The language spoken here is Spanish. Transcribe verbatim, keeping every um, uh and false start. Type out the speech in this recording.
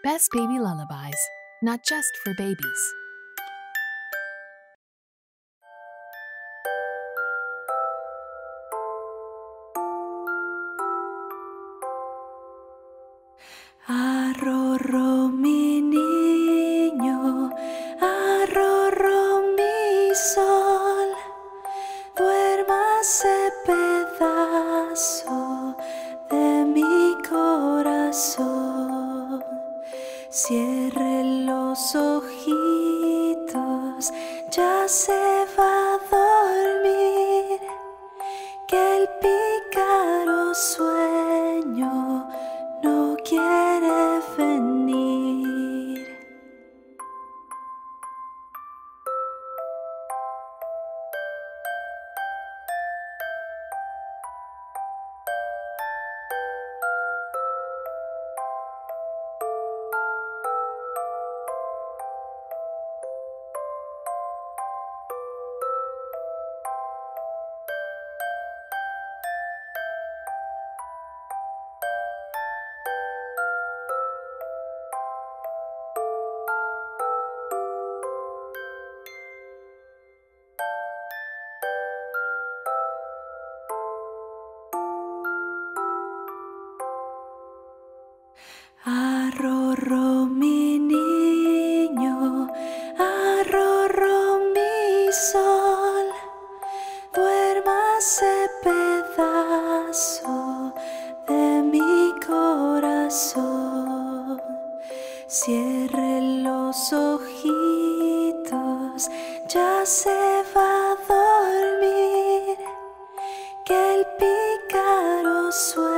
Best Baby Lullabies, not just for babies. Arroro mi niño, arroro mi sol, duérmase pedazo de mi corazón. Cierre los ojitos, ya se va a dormir, que el pícaro sueño no quiere venir. Arroro mi niño, arroro mi sol, duérmase pedazo de mi corazón. Cierre los ojitos, ya se va a dormir, que el pícaro sueño